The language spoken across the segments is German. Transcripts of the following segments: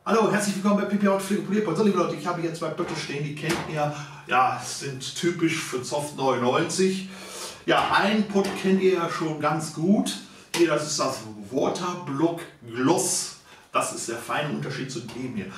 Hallo, herzlich willkommen bei Pipi Haut Pflege Polierpult. So, liebe Leute, ich habe hier zwei Böttel stehen, die kennt ihr. Ja, sind typisch für Zoff 99. Ja, einen Pott kennt ihr ja schon ganz gut. Hier, das ist das Waterblock Gloss. Das ist der feine Unterschied zu dem hier.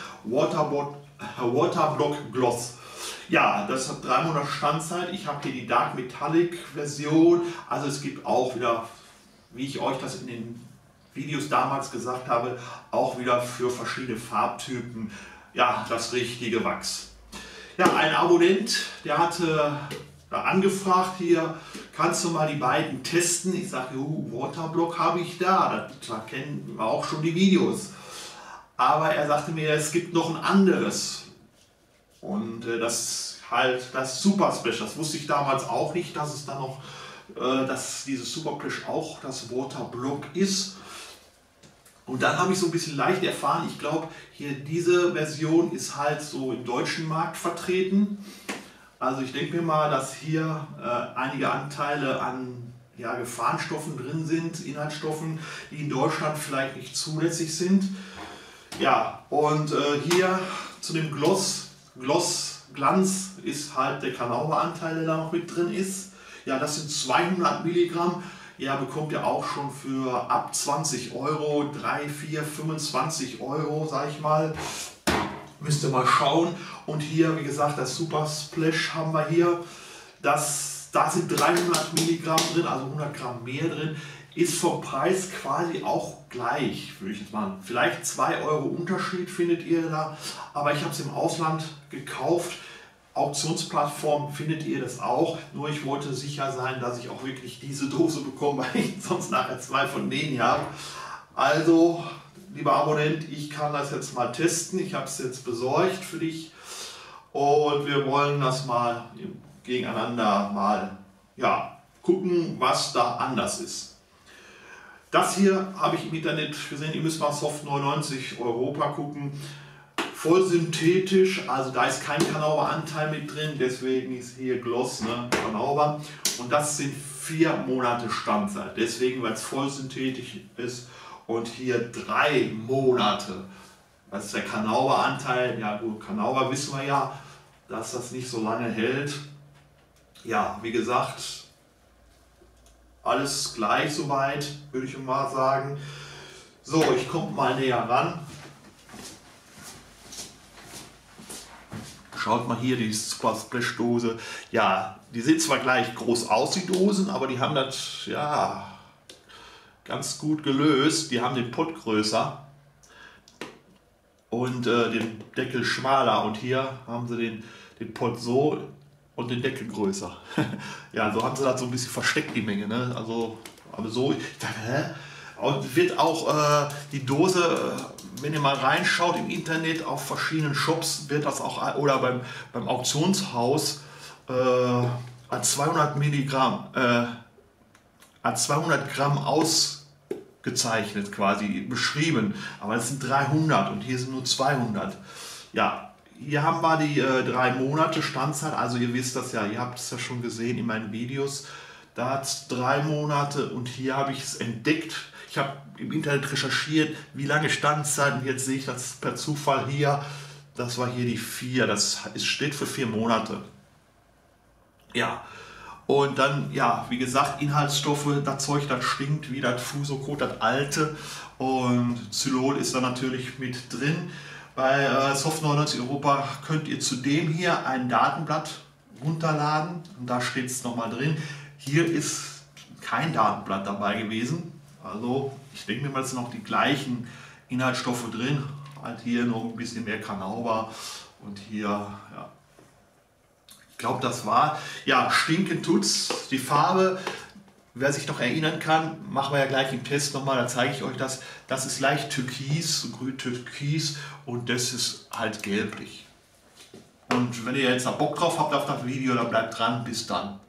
Waterblock Gloss. Ja, das hat 3 Monate Standzeit. Ich habe hier die Dark Metallic Version. Also es gibt auch wieder, wie ich euch das in den Videos damals gesagt habe, auch wieder für verschiedene Farbtypen, ja, das richtige Wachs. Ja, ein Abonnent, der hatte angefragt hier, kannst du mal die beiden testen? Ich sage, Waterblock habe ich da kennen wir auch schon die Videos. Aber er sagte mir, es gibt noch ein anderes. Und das halt das Super Splash, das wusste ich damals auch nicht, dass es dann noch, dass dieses Super Splash auch das Waterblock ist. Und dann habe ich so ein bisschen leicht erfahren, ich glaube, hier diese Version ist halt so im deutschen Markt vertreten. Also ich denke mir mal, dass hier einige Anteile an Gefahrenstoffen drin sind, Inhaltsstoffen, die in Deutschland vielleicht nicht zulässig sind. Ja, und hier zu dem Glanz ist halt der Kanauma-Anteil, der da noch mit drin ist. Ja, das sind 200 Milligramm. Ja, bekommt ihr auch schon für ab 20 Euro, 3, 4, 25 Euro, sag ich mal. Müsst ihr mal schauen. Und hier, wie gesagt, das Super Splash haben wir hier. Da sind 300 Milligramm drin, also 100 Gramm mehr drin. Ist vom Preis quasi auch gleich, würde ich jetzt mal. Vielleicht 2 Euro Unterschied findet ihr da. Aber ich habe es im Ausland gekauft. Auktionsplattform findet ihr das auch, nur ich wollte sicher sein, dass ich auch wirklich diese Dose bekomme, weil ich sonst nachher 2 von denen habe. Also, lieber Abonnent, ich kann das jetzt mal testen. Ich habe es jetzt besorgt für dich und wir wollen das mal gegeneinander mal gucken, was da anders ist. Das hier habe ich im Internet gesehen, ihr müsst mal Zoff 99 Europa gucken. Voll synthetisch, also da ist kein Kanauma-Anteil mit drin, deswegen ist hier Gloss, ne, Kanauma. Und das sind 4 Monate Standzeit, deswegen, weil es voll synthetisch ist. Und hier 3 Monate, das ist der Kanauma-Anteil. Ja gut, Kanauma wissen wir ja, dass das nicht so lange hält. Ja, wie gesagt, alles gleich soweit, würde ich mal sagen. So, ich komme mal näher ran. Schaut mal hier, die Super Splash Dose. Ja, die sehen zwar gleich groß aus, die Dosen, aber die haben das ganz gut gelöst. Die haben den Pott größer und den Deckel schmaler. Und hier haben sie den Pott so und den Deckel größer. Ja, so haben sie das so ein bisschen versteckt, die Menge. Ne? Also, aber so. Und wird auch die Dose, wenn ihr mal reinschaut im Internet, auf verschiedenen Shops wird das auch, oder beim Auktionshaus als 200 Milligramm, als 200 Gramm ausgezeichnet, quasi beschrieben. Aber es sind 300 und hier sind nur 200. Ja, hier haben wir die 3 Monate Standzeit, also ihr wisst das ja, ihr habt es ja schon gesehen in meinen Videos. Da hat es 3 Monate und hier habe ich es entdeckt. Ich habe im Internet recherchiert, wie lange Standzeit, und jetzt sehe ich das per Zufall hier. Das war hier die 4, das steht für 4 Monate. Ja, und dann, ja, wie gesagt, Inhaltsstoffe, das Zeug, das stinkt wie das Fusocot, das alte. Und Xylol ist da natürlich mit drin. Bei Zoff 99 Europa könnt ihr zudem hier ein Datenblatt runterladen. Und da steht es nochmal drin. Hier ist kein Datenblatt dabei gewesen. Also ich denke mir mal, es sind noch die gleichen Inhaltsstoffe drin. Halt hier noch ein bisschen mehr Kanauma und hier, ja. Ich glaube, das war, ja, stinkend tut's. Die Farbe, wer sich noch erinnern kann, machen wir ja gleich im Test nochmal, da zeige ich euch das. Das ist leicht türkis, so grün-türkis und das ist halt gelblich. Und wenn ihr jetzt noch Bock drauf habt auf das Video, dann bleibt dran. Bis dann.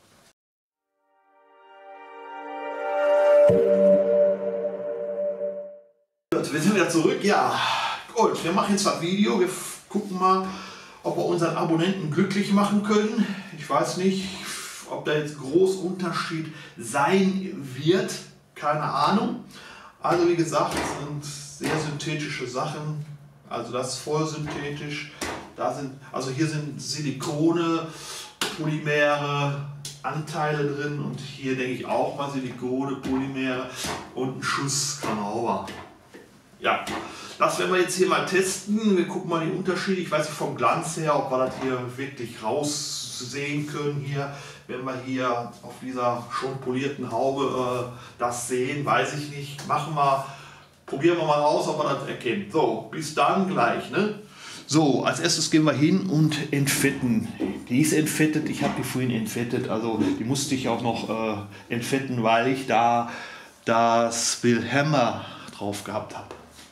Wir sind wieder zurück, ja. Gut, wir machen jetzt das Video. Wir gucken mal, ob wir unseren Abonnenten glücklich machen können. Ich weiß nicht, ob da jetzt groß Unterschied sein wird. Keine Ahnung. Also wie gesagt, es sind sehr synthetische Sachen. Also das ist voll synthetisch. Also hier sind Silikone, Polymere, Anteile drin und hier denke ich auch mal Silikone, Polymere und ein Schuss Granauer. Ja, das werden wir jetzt hier mal testen. Wir gucken mal den Unterschied. Ich weiß nicht vom Glanz her, ob wir das hier wirklich raussehen können hier. Wenn wir hier auf dieser schon polierten Haube das sehen, weiß ich nicht. Probieren wir mal aus, ob wir das erkennen. So, bis dann gleich, ne? So, als erstes gehen wir hin und entfetten. Die ist entfettet, ich habe die vorhin entfettet, also die musste ich auch noch entfetten, weil ich da das Wilhelmer drauf gehabt habe.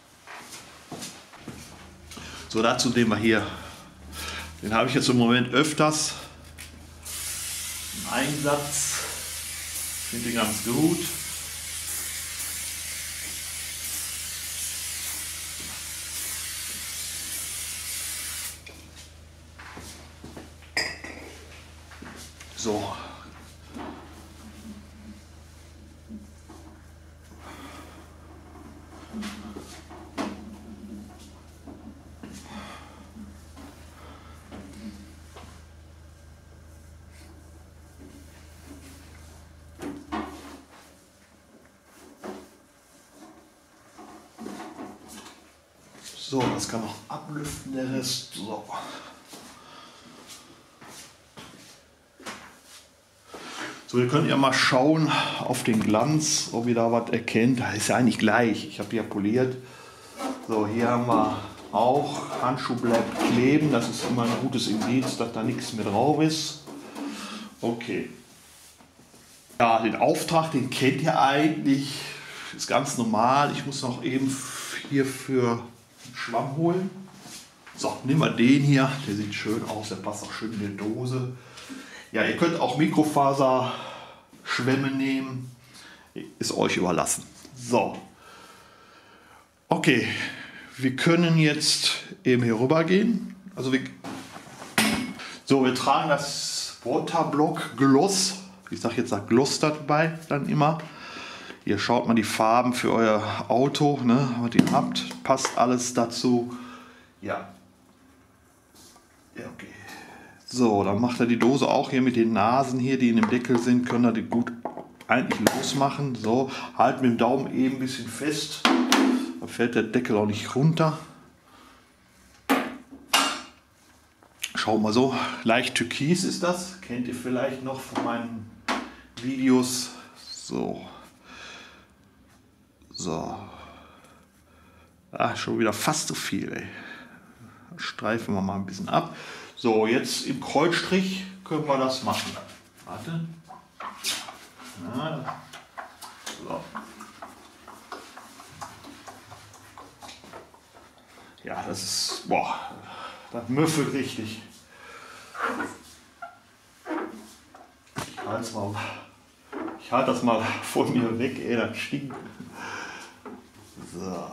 So, dazu nehmen wir hier, den habe ich jetzt im Moment öfters im Einsatz, ich finde den ganz gut. So. So, das kann noch ablüften, der Rest. So. So, ihr könnt ja mal schauen auf den Glanz, ob ihr da was erkennt. Das ist ja eigentlich gleich. Ich habe hier poliert. So, hier haben wir auch, Handschuh bleibt kleben. Das ist immer ein gutes Indiz, dass da nichts mehr drauf ist. Okay. Ja, den Auftrag, den kennt ihr eigentlich. Ist ganz normal. Ich muss noch eben hierfür einen Schwamm holen. So, nehmen wir den hier. Der sieht schön aus. Der passt auch schön in die Dose. Ja, ihr könnt auch Mikrofaserschwämme nehmen. Ist euch überlassen. So. Okay. Wir können jetzt eben hier rüber gehen. Also wir tragen das Waterblock Gloss. Ich sage jetzt Gloss dabei dann immer. Hier schaut mal die Farben für euer Auto, ne, was ihr habt. Passt alles dazu. Ja. Ja, okay. So, dann macht er die Dose auch hier mit den Nasen hier, die in dem Deckel sind, können wir die gut eigentlich losmachen. So, halt mit dem Daumen eben ein bisschen fest. Da fällt der Deckel auch nicht runter. Schaut mal so, leicht türkis ist das. Kennt ihr vielleicht noch von meinen Videos. So. So. Schon wieder fast so viel, ey. Streifen wir mal ein bisschen ab. So, jetzt im Kreuzstrich können wir das machen. Warte. Ja. So. Ja, das ist, boah, das müffelt richtig. Ich halte das mal von mir weg, ey, das stinkt. So.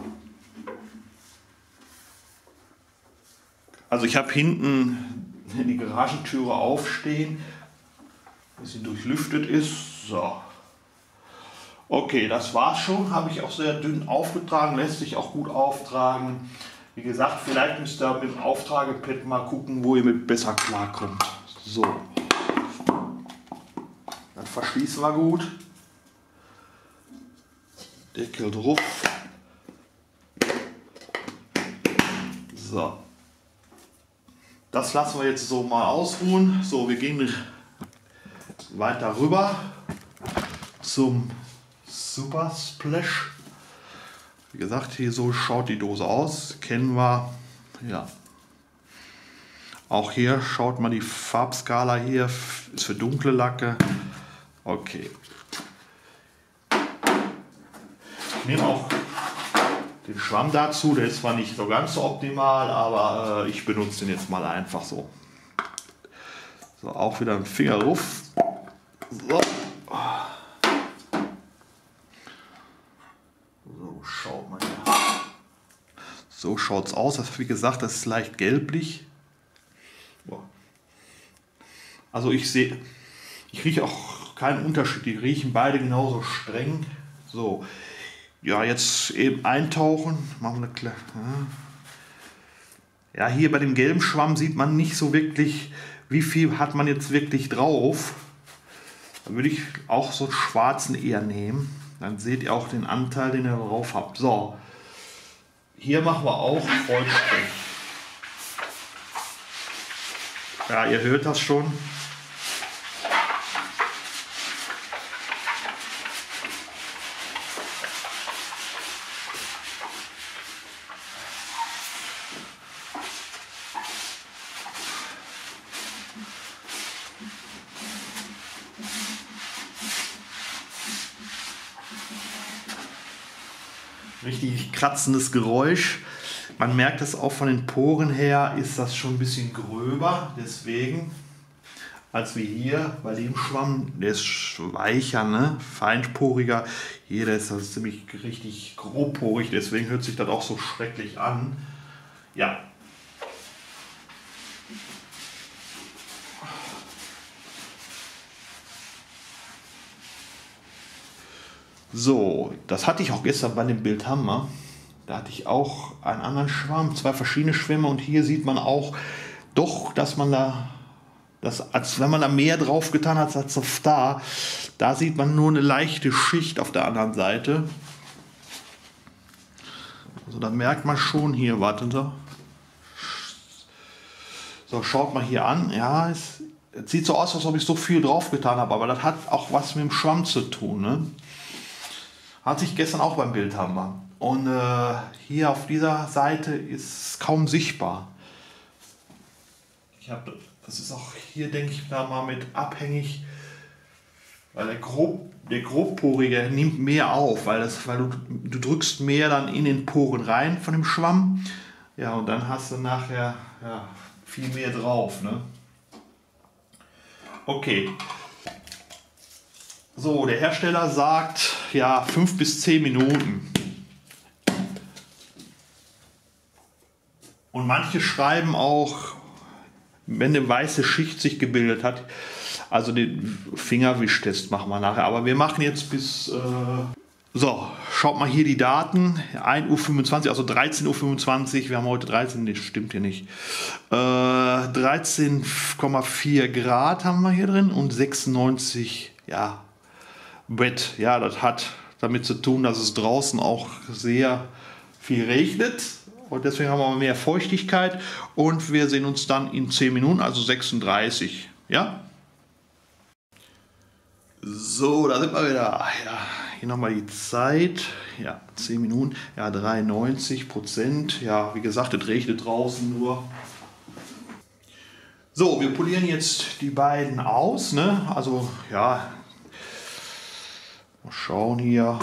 Also ich habe hinten die Garagentüre aufstehen, ein bisschen durchlüftet ist. So. Okay, das war's schon. Habe ich auch sehr dünn aufgetragen, lässt sich auch gut auftragen. Wie gesagt, vielleicht müsst ihr mit dem Auftragepad mal gucken, wo ihr mit besser klarkommt. So. Dann verschließen wir gut. Deckel drauf. So. Das lassen wir jetzt so mal ausruhen. So, wir gehen weiter rüber zum Super Splash. Wie gesagt, hier so schaut die Dose aus. Kennen wir. Ja. Auch hier schaut mal die Farbskala hier. Ist für dunkle Lacke. Okay. Ich nehme auch den Schwamm dazu. Der ist zwar nicht so ganz so optimal, aber ich benutze den jetzt mal einfach so. So, auch wieder ein Finger drauf. So. So, schaut mal hier. So schaut es aus. Das, wie gesagt, das ist leicht gelblich. Also ich rieche auch keinen Unterschied. Die riechen beide genauso streng. So, ja, jetzt eben eintauchen. Machen wir eine kleine. Ja, hier bei dem gelben Schwamm sieht man nicht so wirklich, wie viel hat man jetzt wirklich drauf. Da würde ich auch so einen schwarzen eher nehmen. Dann seht ihr auch den Anteil, den ihr drauf habt. So, hier machen wir auch Vollsprech. Ja, ihr hört das schon. Richtig kratzendes Geräusch. Man merkt es auch von den Poren her, ist das schon ein bisschen gröber, deswegen, als wie hier bei dem Schwamm. Der ist weicher, ne? Feinporiger. Hier, der ist das ziemlich richtig grobporig, deswegen hört sich das auch so schrecklich an. Ja. So, das hatte ich auch gestern bei dem Bildhammer. Da hatte ich auch einen anderen Schwamm, zwei verschiedene Schwämme, und hier sieht man auch doch, dass man da, als wenn man da mehr drauf getan hat als auf da. Da sieht man nur eine leichte Schicht auf der anderen Seite. Also da merkt man schon hier, warten Sie. So, schaut mal hier an. Ja, es sieht so aus, als ob ich so viel drauf getan habe, aber das hat auch was mit dem Schwamm zu tun, ne? Hatte ich gestern auch beim Bildhammer. Und hier auf dieser Seite ist kaum sichtbar. Das ist auch hier, denke ich, da mal mit abhängig, weil der grobporige nimmt mehr auf, weil du drückst mehr dann in den Poren rein von dem Schwamm. Ja, und dann hast du nachher viel mehr drauf, ne? Okay. So, der Hersteller sagt, ja, 5 bis 10 Minuten. Und manche schreiben auch, wenn eine weiße Schicht sich gebildet hat, also den Fingerwischtest machen wir nachher. Aber wir machen jetzt bis, so, schaut mal hier die Daten, 1:25 Uhr, also 13:25 Uhr, wir haben heute 13, das stimmt hier nicht, 13,4 Grad haben wir hier drin und 96, ja, Brett. Ja, das hat damit zu tun, dass es draußen auch sehr viel regnet. Und deswegen haben wir mehr Feuchtigkeit. Und wir sehen uns dann in 10 Minuten, also 36. Ja? So, da sind wir wieder. Ja, hier nochmal die Zeit. Ja, 10 Minuten. Ja, 93%. Ja, wie gesagt, es regnet draußen nur. So, wir polieren jetzt die beiden aus. Ne? Also, ja. Mal schauen hier.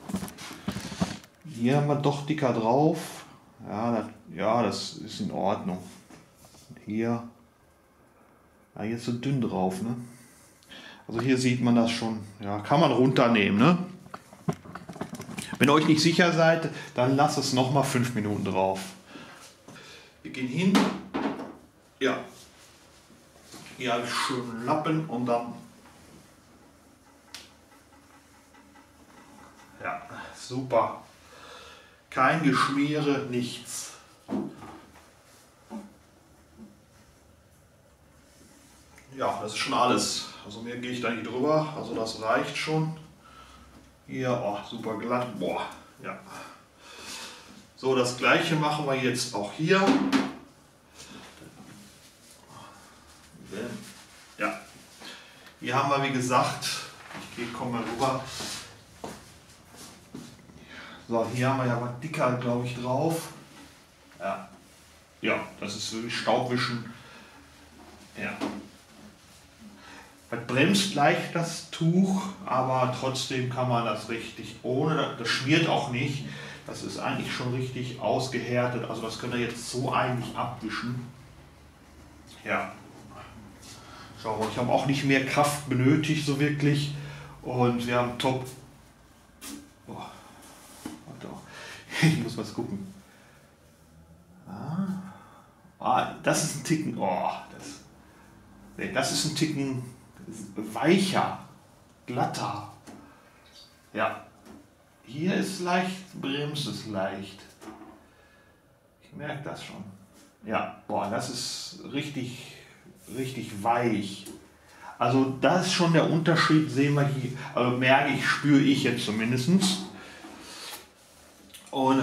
Hier haben wir doch dicker drauf. Ja, das ist in Ordnung. Hier, ja, jetzt so dünn drauf, ne? Also hier sieht man das schon. Ja, kann man runternehmen, ne? Wenn ihr euch nicht sicher seid, dann lasst es noch mal 5 Minuten drauf. Wir gehen hin. Ja. Hier habe ich schön Lappen und dann. Ja, super. Kein Geschmiere, nichts. Ja, das ist schon alles. Also mehr gehe ich da nicht drüber. Also das reicht schon. Hier, oh, super glatt. Boah, ja. So, das gleiche machen wir jetzt auch hier. Ja. Hier haben wir, wie gesagt, ich komme mal rüber. So, hier haben wir ja was dicker, glaube ich, drauf. Ja. Ja, das ist wirklich Staubwischen. Ja. Das bremst leicht das Tuch, aber trotzdem kann man das richtig ohne, das schmiert auch nicht. Das ist eigentlich schon richtig ausgehärtet, also das könnt ihr jetzt so eigentlich abwischen. Ja. Schau mal, ich habe auch nicht mehr Kraft benötigt, so wirklich. Und wir haben top. Oh. Ich muss was gucken. Das ist ein Ticken. Das ist ein Ticken weicher, glatter. Ja. Hier ist leicht, bremst es leicht. Ich merke das schon. Ja, boah, das ist richtig, richtig weich. Also das ist schon der Unterschied, sehen wir hier, also merke ich, spüre ich jetzt zumindest. Und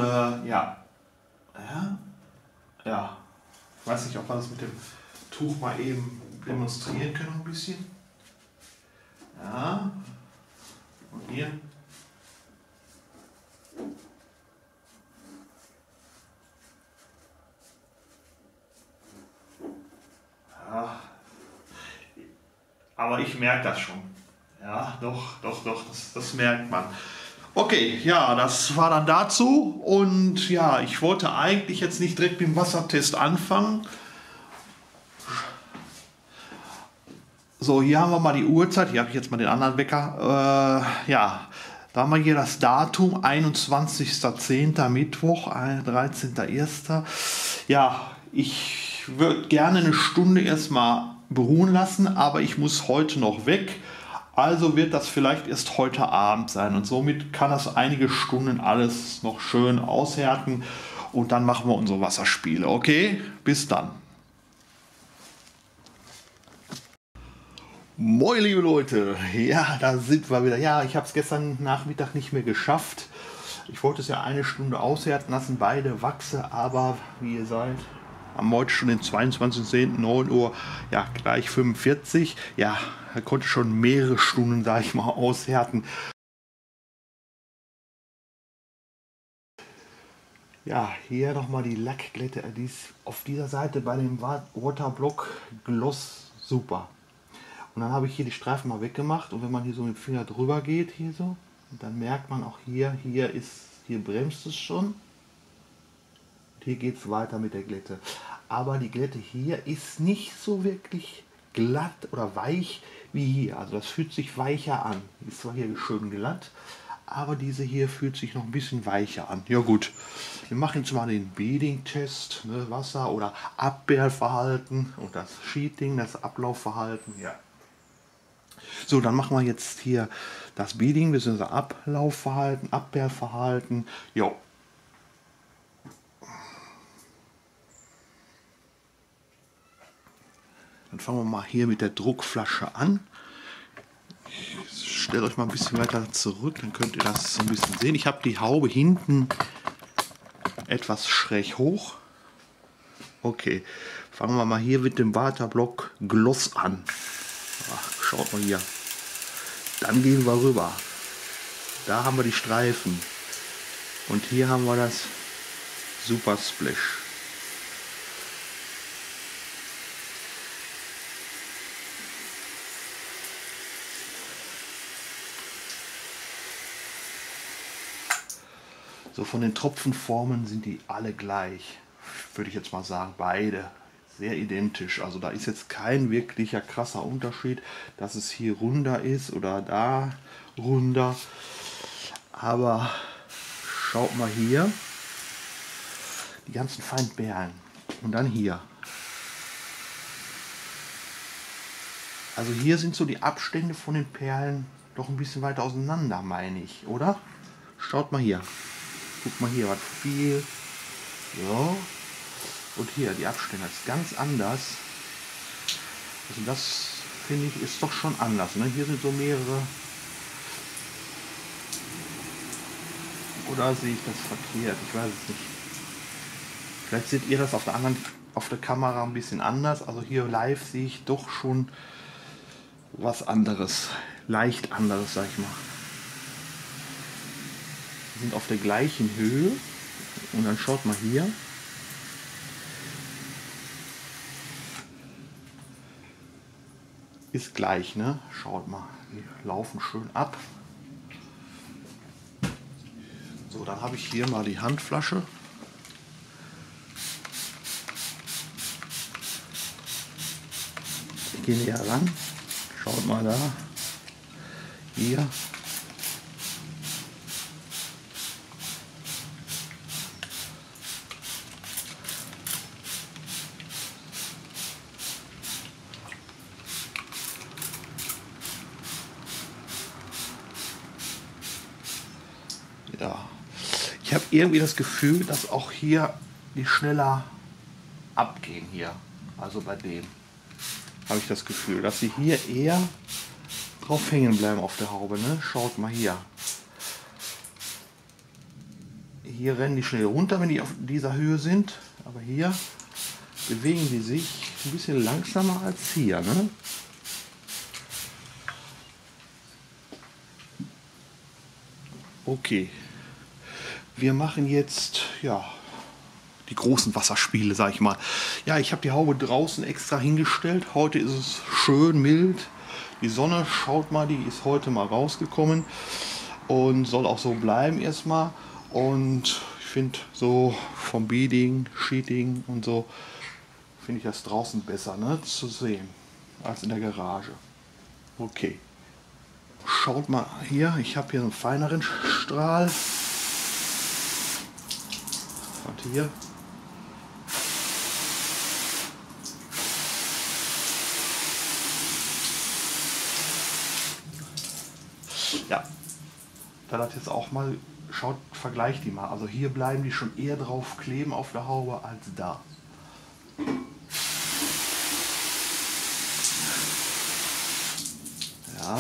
ja, weiß nicht, ob wir das mit dem Tuch mal eben demonstrieren können ein bisschen. Ja, und hier. Ja, aber ich merke das schon. Ja, doch, das merkt man. Okay, ja, das war dann dazu. Und ja, ich wollte eigentlich jetzt nicht direkt mit dem Wassertest anfangen. So, hier haben wir mal die Uhrzeit. Hier habe ich jetzt mal den anderen Wecker. Ja, da haben wir hier das Datum, 21.10. Mittwoch, 13.01. Ja, ich würde gerne eine Stunde erstmal beruhen lassen, aber ich muss heute noch weg. Also wird das vielleicht erst heute Abend sein und somit kann das einige Stunden alles noch schön aushärten und dann machen wir unsere Wasserspiele. Okay, bis dann. Moin liebe Leute, ja, da sind wir wieder. Ja, ich habe es gestern Nachmittag nicht mehr geschafft. Ich wollte es ja eine Stunde aushärten lassen, beide Wachse, aber wie ihr seid, am heute schon den 22.10. 9 Uhr, ja, gleich 45. Ja, er konnte schon mehrere Stunden, sage ich mal, aushärten. Ja, hier nochmal die Lackglätte, die ist auf dieser Seite bei dem Waterblock Gloss super. Und dann habe ich hier die Streifen mal weggemacht und wenn man hier so mit dem Finger drüber geht, hier so, dann merkt man auch hier bremst es schon. Und hier geht es weiter mit der Glätte. Aber die Glätte hier ist nicht so wirklich glatt oder weich wie hier. Also das fühlt sich weicher an. Die ist zwar hier schön glatt, aber diese hier fühlt sich noch ein bisschen weicher an. Ja gut, wir machen jetzt mal den Beading-Test, ne, Wasser- oder Abwehrverhalten und das Sheeting, das Ablaufverhalten. Ja. So, dann machen wir jetzt hier das Beading bzw. Ablaufverhalten, Abwehrverhalten. Jo. Dann fangen wir mal hier mit der Druckflasche an. Ich stelle euch mal ein bisschen weiter zurück, dann könnt ihr das so ein bisschen sehen. Ich habe die Haube hinten etwas schräg hoch. Okay, fangen wir mal hier mit dem Waterblock Gloss an. Ach, schaut mal hier. Dann gehen wir rüber. Da haben wir die Streifen. Und hier haben wir das Super Splash. So, von den Tropfenformen sind die alle gleich. Würde ich jetzt mal sagen, beide. Sehr identisch. Also da ist jetzt kein wirklicher krasser Unterschied, dass es hier runder ist oder da runder. Aber schaut mal hier. Die ganzen feinen Perlen. Und dann hier. Also hier sind so die Abstände von den Perlen doch ein bisschen weiter auseinander, meine ich, oder? Schaut mal hier. Guck mal hier, was viel. So. Und hier, die Abstände ist ganz anders. Also das, finde ich, ist doch schon anders. Ne? Hier sind so mehrere. Oder sehe ich das verkehrt? Ich weiß es nicht. Vielleicht seht ihr das auf der Kamera ein bisschen anders. Also hier live sehe ich doch schon was anderes. Leicht anderes, sag ich mal. Wir sind auf der gleichen Höhe. Und dann schaut mal hier. Ist gleich, ne? Schaut mal, die laufen schön ab. So, dann habe ich hier mal die Handflasche. Ich gehe näher ran. Schaut mal da. Hier. Ja, ich habe irgendwie das Gefühl, dass auch hier die schneller abgehen hier. Also bei dem habe ich das Gefühl, dass sie hier eher drauf hängen bleiben auf der Haube. Ne? Schaut mal hier. Hier rennen die schnell runter, wenn die auf dieser Höhe sind. Aber hier bewegen die sich ein bisschen langsamer als hier. Ne? Okay. Wir machen jetzt, ja, die großen Wasserspiele, sag ich mal. Ja, ich habe die Haube draußen extra hingestellt. Heute ist es schön mild. Die Sonne, schaut mal, die ist heute mal rausgekommen und soll auch so bleiben erstmal. Und ich finde so vom Beading, Sheeting und so, finde ich das draußen besser, ne, zu sehen als in der Garage. Okay. Schaut mal hier, ich habe hier einen feineren Strahl. Und hier. Ja, da das jetzt auch mal, schaut, vergleicht die mal. Also hier bleiben die schon eher drauf kleben auf der Haube als da. Ja.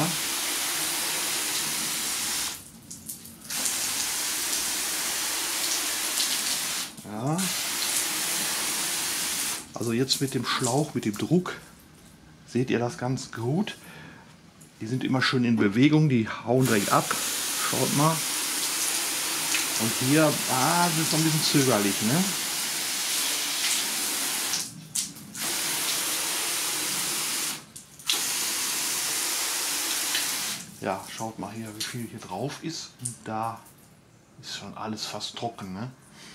Ja. Also jetzt mit dem Schlauch, mit dem Druck, seht ihr das ganz gut. Die sind immer schön in Bewegung, die hauen direkt ab. Schaut mal. Und hier, das ist noch ein bisschen zögerlich, ne? Ja, schaut mal hier, wie viel hier drauf ist. Und da ist schon alles fast trocken, ne?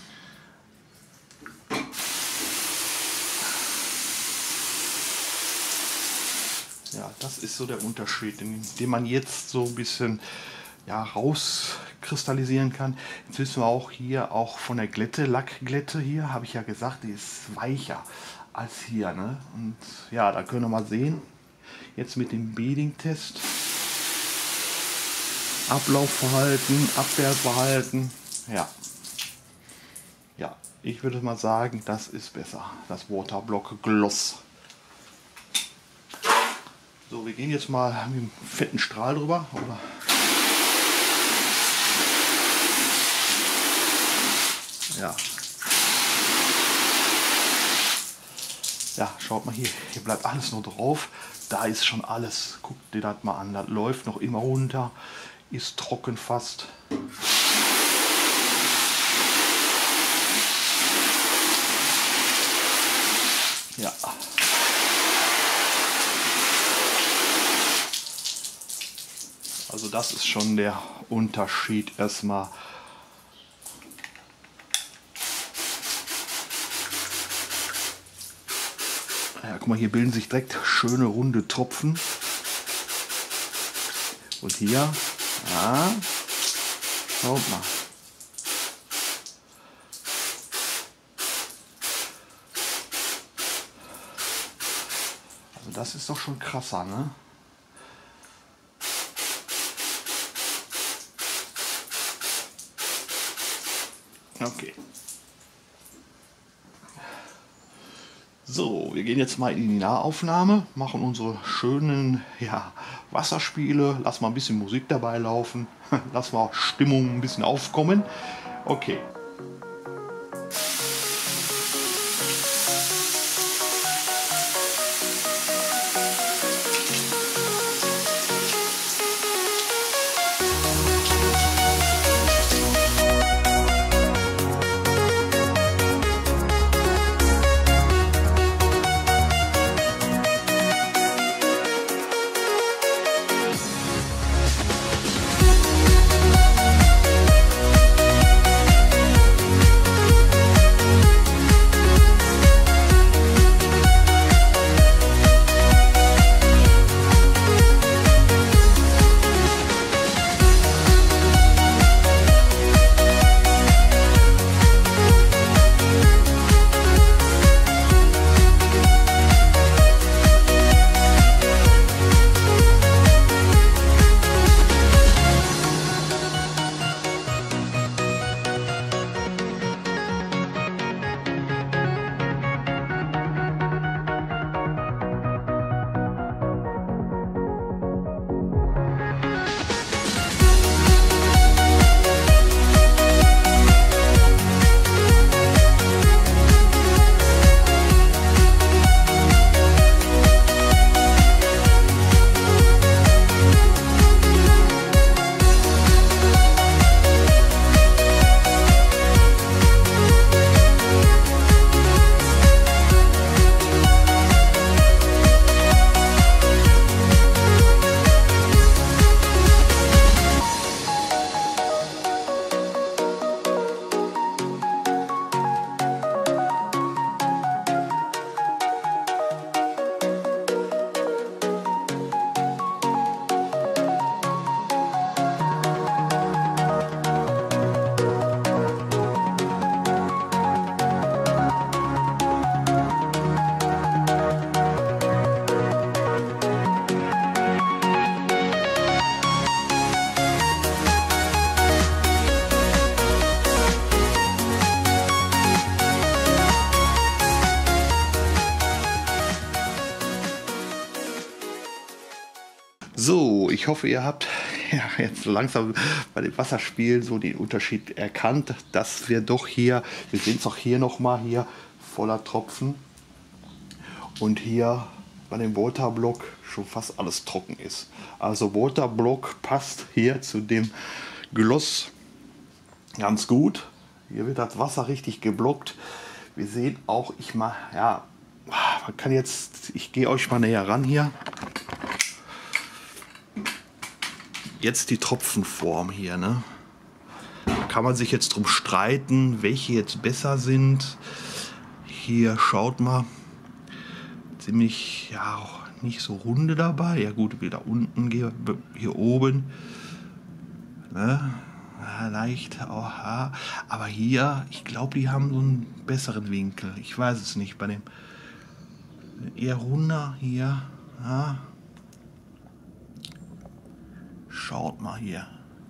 Ja, das ist so der Unterschied, den man jetzt so ein bisschen, ja, rauskristallisieren kann. Jetzt wissen wir auch hier, auch von der Glätte, Lackglätte hier, habe ich ja gesagt, die ist weicher als hier, ne? Und ja, da können wir mal sehen, jetzt mit dem Beading-Test, Ablaufverhalten, Abwehrverhalten, ja. Ja, ich würde mal sagen, das ist besser, das Waterblock Gloss. So, wir gehen jetzt mal mit dem fetten Strahl drüber. Oder? Ja. Ja, schaut mal hier. Hier bleibt alles nur drauf. Da ist schon alles. Guckt dir das mal an. Das läuft noch immer runter. Ist trocken fast. Ja. Also das ist schon der Unterschied erstmal. Ja, guck mal, hier bilden sich direkt schöne runde Tropfen. Und hier, ja, schaut mal. Also das ist doch schon krasser, ne? Okay. So, wir gehen jetzt mal in die Nahaufnahme, machen unsere schönen, ja, Wasserspiele, lass mal ein bisschen Musik dabei laufen, lass mal Stimmung ein bisschen aufkommen. Okay. So, ich hoffe, ihr habt ja, jetzt langsam bei dem Wasserspiel so den Unterschied erkannt, dass wir doch hier, wir sehen es auch hier nochmal, hier voller Tropfen und hier bei dem Waterblock schon fast alles trocken ist. Also Waterblock passt hier zu dem Gloss ganz gut. Hier wird das Wasser richtig geblockt. Wir sehen auch, man kann jetzt, ich gehe euch mal näher ran hier. Jetzt die Tropfenform hier, ne? Da kann man sich jetzt drum streiten, welche jetzt besser sind. Hier schaut mal, ziemlich, ja, auch nicht so runde dabei. Ja gut, wieder unten, hier oben, ne? Ja, leicht, oh, ja. Aber hier, ich glaube, die haben so einen besseren Winkel. Ich weiß es nicht, bei dem eher runder hier, ja. Schaut mal hier.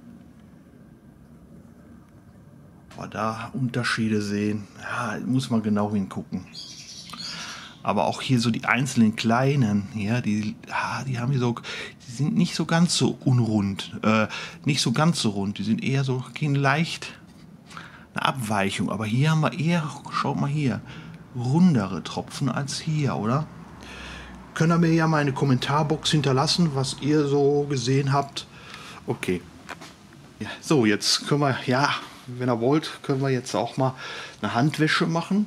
Ob wir da Unterschiede sehen. Ja, muss man genau hingucken. Aber auch hier so die einzelnen kleinen, ja, die haben hier so, die sind nicht so ganz so unrund, nicht so ganz so rund. Die sind eher so, gehen leicht eine Abweichung. Aber hier haben wir eher, schaut mal hier, rundere Tropfen als hier, oder? Könnt ihr mir ja mal eine Kommentarbox hinterlassen, was ihr so gesehen habt. Okay. Ja, so, jetzt können wir, ja, wenn ihr wollt, können wir jetzt auch mal eine Handwäsche machen.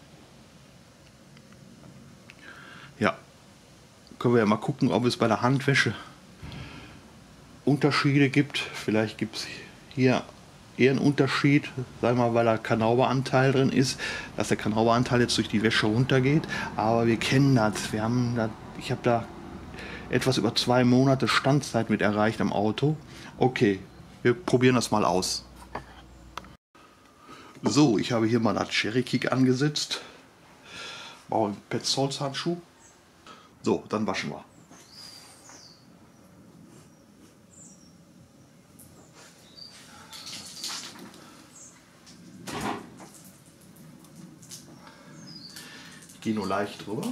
Ja, können wir ja mal gucken, ob es bei der Handwäsche Unterschiede gibt. Vielleicht gibt es hier eher einen Unterschied, sagen wir mal, weil da Kanauberanteil drin ist, dass der Kanauberanteil jetzt durch die Wäsche runtergeht. Aber wir kennen das. Ich habe da etwas über 2 Monate Standzeit mit erreicht am Auto. Okay, wir probieren das mal aus. So, ich habe hier mal das Cherry Kick angesetzt. Baue einen Petzold-Handschuh. So, dann waschen wir. Ich gehe nur leicht drüber.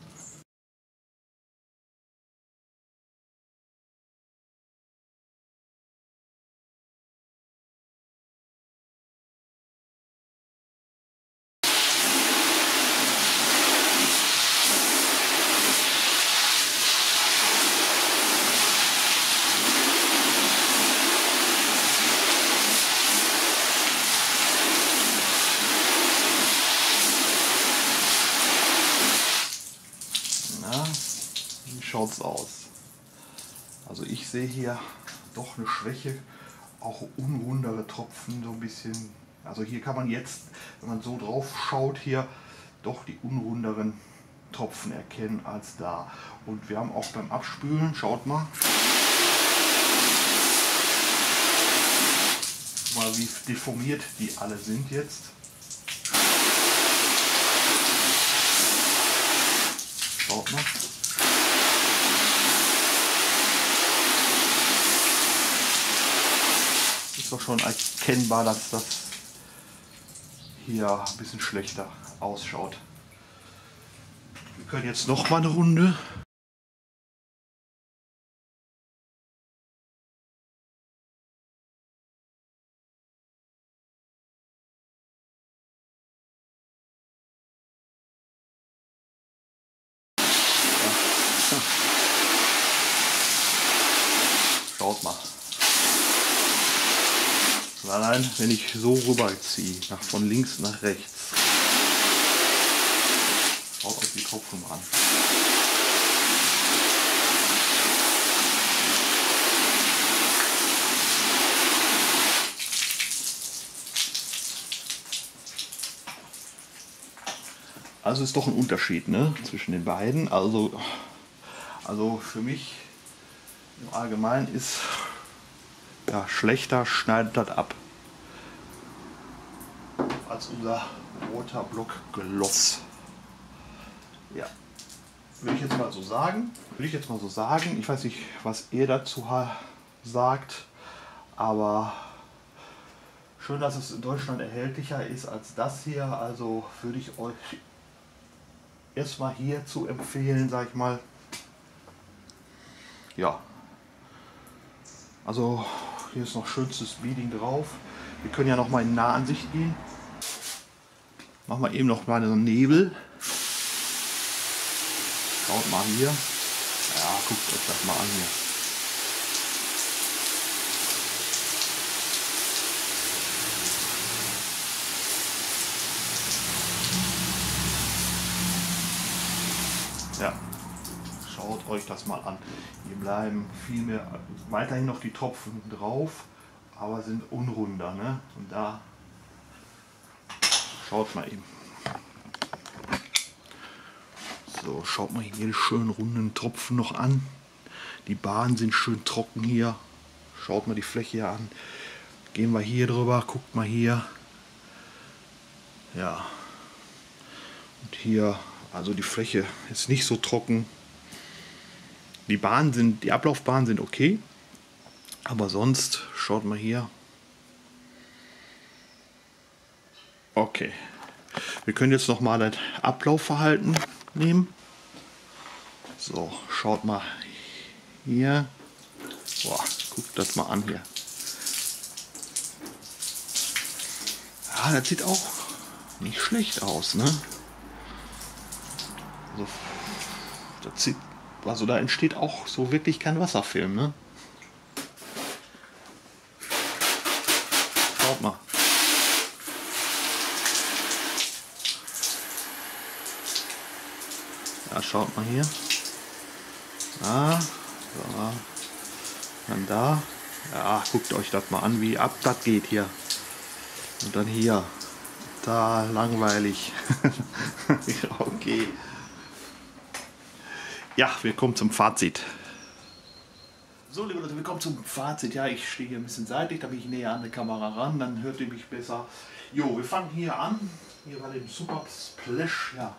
Wie schaut es aus? Also ich sehe hier doch eine Schwäche, auch unrundere Tropfen so ein bisschen. Also hier kann man jetzt, wenn man so drauf schaut, hier doch die unrunderen Tropfen erkennen als da. Und wir haben auch beim Abspülen, schaut mal, wie deformiert die alle sind jetzt. Schaut mal. Ist doch schon erkennbar, dass das hier ein bisschen schlechter ausschaut. Wir können jetzt noch mal eine Runde. Schaut mal. Allein wenn ich so rüberziehe, von links nach rechts. Schaut euch die Tropfen an. Also ist doch ein Unterschied, ne, zwischen den beiden. Also für mich im Allgemeinen ist ja, schlechter schneidet das ab als unser Waterblock Gloss. Ja, würde ich jetzt mal so sagen. Ich weiß nicht, was ihr dazu sagt, aber schön, dass es in Deutschland erhältlicher ist als das hier. Also würde ich euch erstmal hier zu empfehlen, sag ich mal. Ja, Also hier ist noch schönstes Beading drauf. Wir können ja noch mal in Nahansicht gehen. Machen wir eben noch mal so einen Nebel. Schaut mal hier. Ja, guckt euch das mal an hier. Ja, schaut euch das mal an. Hier bleiben viel mehr, weiterhin noch die Tropfen drauf, aber sind unrunder, ne? Und da schaut mal eben. So, schaut mal hier die schönen runden Tropfen noch an. Die Bahnen sind schön trocken hier. Schaut mal die Fläche hier an. Gehen wir hier drüber, guckt mal hier. Ja. Und hier, also die Fläche ist nicht so trocken. Die Ablaufbahnen sind okay. Aber sonst, schaut mal hier. Okay. Wir können jetzt noch mal das Ablaufverhalten nehmen. So, schaut mal hier. Boah, guckt das mal an hier. Ja, das sieht auch nicht schlecht aus, ne? Also da entsteht auch so wirklich kein Wasserfilm, ne? Schaut mal. Ja, schaut mal hier. Ah, so. Dann da. Ja, guckt euch das mal an, wie ab das geht hier. Und dann hier. Da, langweilig. Okay. Ja, wir kommen zum Fazit. So, liebe Leute, wir kommen zum Fazit. Ja, ich stehe hier ein bisschen seitlich, da bin ich näher an der Kamera ran, dann hört ihr mich besser. Jo, wir fangen hier an. Hier bei dem Super Splash, ja.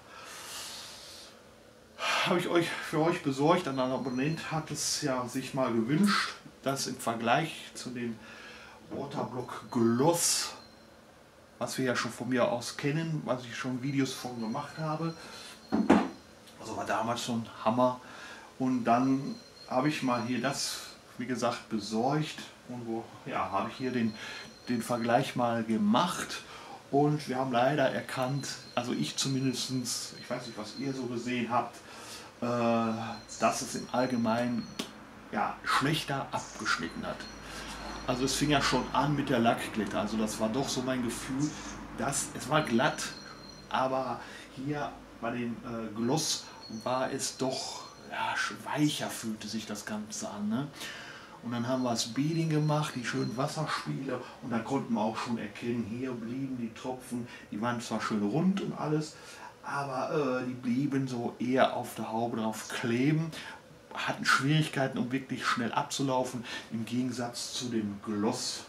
Habe ich für euch besorgt. Ein Abonnent hat es ja sich mal gewünscht, dass im Vergleich zu dem Waterblock Gloss, was wir ja schon von mir aus kennen, was ich schon Videos von gemacht habe, also war damals schon Hammer. Und dann habe ich mal hier das, wie gesagt, besorgt und ja, habe ich hier den Vergleich mal gemacht. Und wir haben leider erkannt, also ich zumindest, ich weiß nicht, was ihr so gesehen habt, dass es im Allgemeinen ja, schlechter abgeschnitten hat. Also es fing ja schon an mit der Lackglätte, also das war doch so mein Gefühl, dass es war glatt, aber hier bei dem Gloss war es doch ja, weicher, fühlte sich das Ganze an. Ne? Und dann haben wir das Beading gemacht, die schönen Wasserspiele, und dann konnten wir auch schon erkennen, hier blieben die Tropfen, die waren zwar schön rund und alles, aber die blieben so eher auf der Haube drauf kleben, hatten Schwierigkeiten, um wirklich schnell abzulaufen, im Gegensatz zu dem Gloss,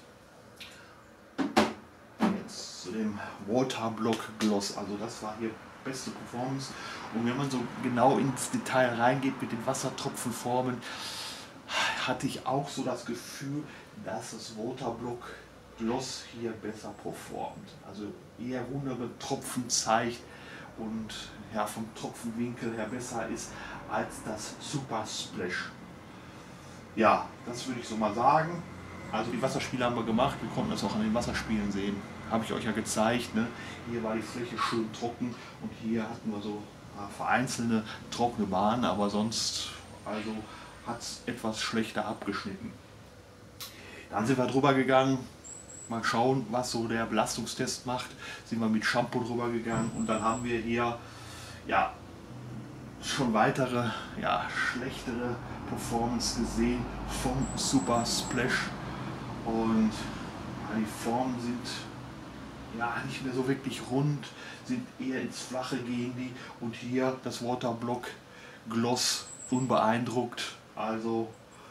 jetzt zu dem Waterblock Gloss. Also das war hier beste Performance. Und wenn man so genau ins Detail reingeht mit den Wassertropfenformen, hatte ich auch so das Gefühl, dass das Waterblock Gloss hier besser performt. Also eher rundere Tropfen zeigt und ja, vom Tropfenwinkel her besser ist als das Super Splash. Ja, das würde ich so mal sagen. Also die Wasserspiele haben wir gemacht, wir konnten das auch an den Wasserspielen sehen. Habe ich euch ja gezeigt. Ne? Hier war die Fläche schön trocken und hier hatten wir so vereinzelte trockene Bahnen, aber sonst also hat es etwas schlechter abgeschnitten. Dann sind wir drüber gegangen, mal schauen, was so der Belastungstest macht. Sind wir mit Shampoo drüber gegangen und dann haben wir hier ja schon weitere, ja, schlechtere Performance gesehen vom Super Splash. Und ja, die Formen sind ja nicht mehr so wirklich rund, sind eher ins Flache gehen die, und hier das Waterblock Gloss unbeeindruckt. Also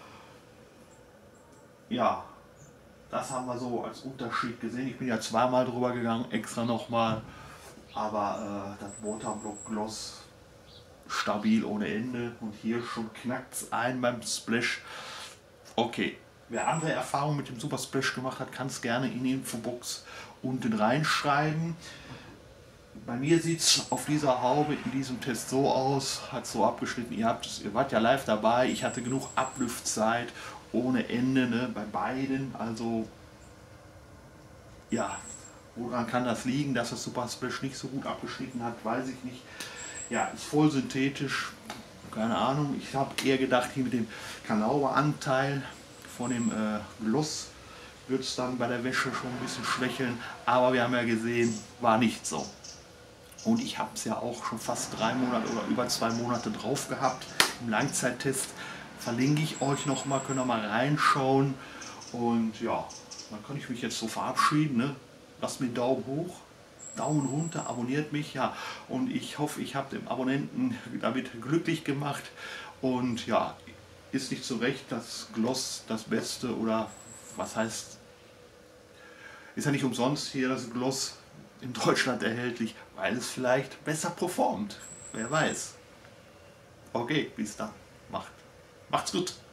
ja, das haben wir so als Unterschied gesehen. Ich bin ja zweimal drüber gegangen, extra nochmal, aber das Waterblock Gloss stabil ohne Ende, und hier schon knackt es ein beim Splash. Okay, wer andere Erfahrungen mit dem Super Splash gemacht hat, kann es gerne in die Infobox unten reinschreiben. Bei mir sieht es auf dieser Haube in diesem Test so aus, hat so abgeschnitten, ihr wart ja live dabei, ich hatte genug Ablüftzeit ohne Ende, ne, bei beiden. Also ja, woran kann das liegen, dass das Super Splash nicht so gut abgeschnitten hat, weiß ich nicht. Ja, ist voll synthetisch, keine Ahnung. Ich habe eher gedacht, hier mit dem Kanauer-Anteil von dem Gloss wird es dann bei der Wäsche schon ein bisschen schwächeln. Aber wir haben ja gesehen, war nicht so. Und ich habe es ja auch schon fast 3 Monate oder über 2 Monate drauf gehabt im Langzeittest. Verlinke ich euch nochmal, könnt ihr mal reinschauen. Und ja, dann kann ich mich jetzt so verabschieden. Ne? Lasst mir einen Daumen hoch, Daumen runter, abonniert mich. Ja, und ich hoffe, ich habe den Abonnenten damit glücklich gemacht. Und ja, ist nicht zu Recht das Gloss das Beste oder was heißt, ist ja nicht umsonst hier das Gloss in Deutschland erhältlich, weil es vielleicht besser performt. Wer weiß. Okay, bis dann. Macht's gut.